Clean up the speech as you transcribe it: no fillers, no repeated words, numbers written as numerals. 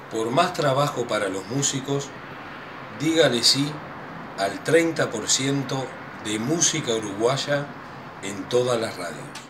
Por más trabajo para los músicos, dígale sí al 30% de música uruguaya en todas las radios.